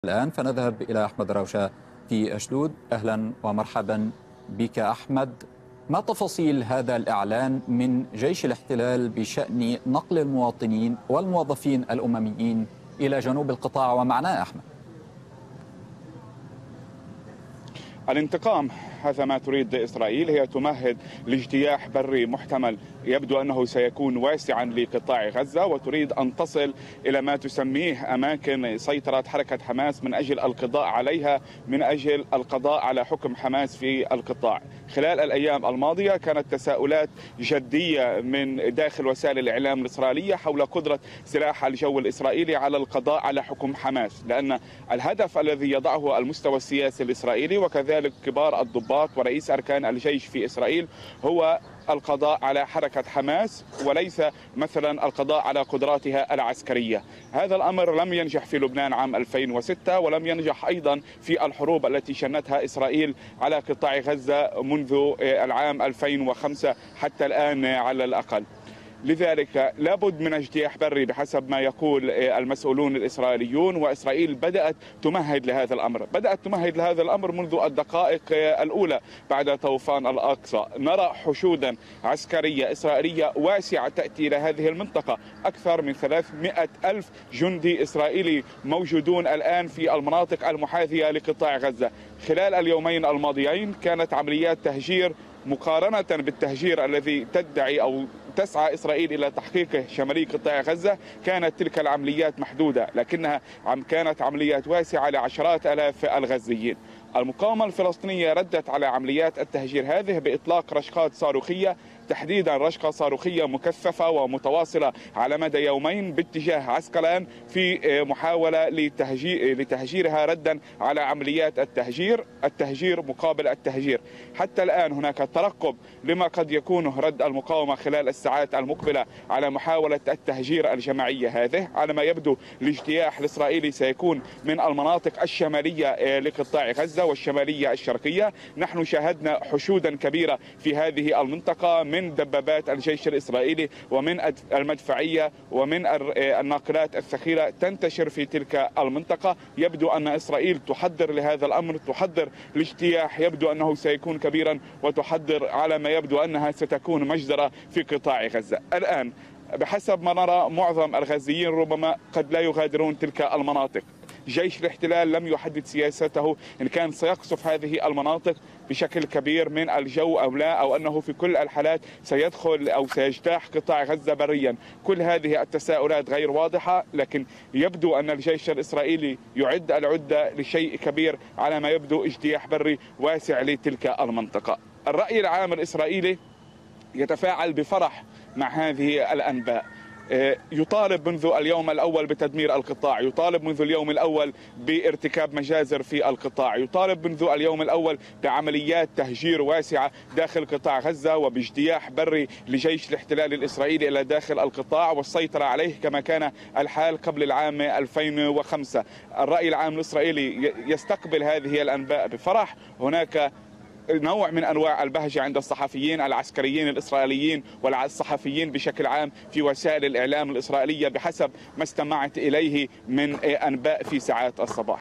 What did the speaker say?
الآن فنذهب إلى أحمد روشة في أشدود. أهلا ومرحبا بك أحمد. ما تفاصيل هذا الإعلان من جيش الاحتلال بشأن نقل المواطنين والموظفين الأمميين إلى جنوب القطاع ومعناه أحمد؟ الانتقام هذا ما تريد إسرائيل، هي تمهد لاجتياح بري محتمل يبدو أنه سيكون واسعا لقطاع غزة، وتريد أن تصل إلى ما تسميه أماكن سيطرة حركة حماس من أجل القضاء عليها، من أجل القضاء على حكم حماس في القطاع. خلال الأيام الماضية كانت تساؤلات جدية من داخل وسائل الإعلام الإسرائيلية حول قدرة سلاح الجو الإسرائيلي على القضاء على حكم حماس، لأن الهدف الذي يضعه المستوى السياسي الإسرائيلي وكذلك كبار الضباط ورئيس أركان الجيش في إسرائيل هو القضاء على حركة حماس، وليس مثلا القضاء على قدراتها العسكرية. هذا الأمر لم ينجح في لبنان عام 2006، ولم ينجح أيضا في الحروب التي شنتها إسرائيل على قطاع غزة منذ العام 2005 حتى الآن على الأقل. لذلك لابد من اجتياح بري بحسب ما يقول المسؤولون الإسرائيليون، وإسرائيل بدأت تمهد لهذا الأمر، منذ الدقائق الأولى بعد طوفان الأقصى. نرى حشودا عسكرية إسرائيلية واسعة تأتي إلى هذه المنطقة، أكثر من 300 ألف جندي إسرائيلي موجودون الآن في المناطق المحاذية لقطاع غزة. خلال اليومين الماضيين كانت عمليات تهجير مقارنة بالتهجير الذي تدعي أو تسعى إسرائيل إلى تحقيقه شمالي قطاع غزة، كانت تلك العمليات محدودة، لكنها كانت عمليات واسعة لعشرات آلاف الغزيين. المقاومة الفلسطينية ردت على عمليات التهجير هذه بإطلاق رشقات صاروخية، تحديدا رشقة صاروخية مكثفة ومتواصلة على مدى يومين باتجاه عسقلان في محاولة لتهجيرها ردا على عمليات التهجير مقابل التهجير. حتى الآن هناك ترقب لما قد يكون رد المقاومة خلال الساعات المقبلة على محاولة التهجير الجماعية هذه. على ما يبدو الاجتياح الإسرائيلي سيكون من المناطق الشمالية لقطاع غزة والشمالية الشرقية. نحن شاهدنا حشودا كبيرة في هذه المنطقة من دبابات الجيش الإسرائيلي ومن المدفعية ومن الناقلات الثقيلة تنتشر في تلك المنطقة. يبدو أن إسرائيل تحضر لهذا الأمر، تحضر الاجتياح، يبدو أنه سيكون كبيرا، وتحضر على ما يبدو أنها ستكون مجزرة في قطاع غزة. الآن بحسب ما نرى معظم الغزيين ربما قد لا يغادرون تلك المناطق. جيش الاحتلال لم يحدد سياسته إن كان سيقصف هذه المناطق بشكل كبير من الجو أو لا، أو أنه في كل الحالات سيدخل أو سيجتاح قطاع غزة بريا. كل هذه التساؤلات غير واضحة، لكن يبدو أن الجيش الإسرائيلي يعد العدة لشيء كبير، على ما يبدو اجتياح بري واسع لتلك المنطقة. الرأي العام الإسرائيلي يتفاعل بفرح مع هذه الأنباء، يطالب منذ اليوم الأول بتدمير القطاع، يطالب منذ اليوم الأول بارتكاب مجازر في القطاع، يطالب منذ اليوم الأول بعمليات تهجير واسعة داخل قطاع غزة وباجتياح بري لجيش الاحتلال الإسرائيلي إلى داخل القطاع والسيطرة عليه كما كان الحال قبل العام 2005. الرأي العام الإسرائيلي يستقبل هذه الأنباء بفرح. هناك نوع من أنواع البهجة عند الصحفيين العسكريين الإسرائيليين والصحفيين بشكل عام في وسائل الإعلام الإسرائيلية بحسب ما استمعت إليه من أنباء في ساعات الصباح.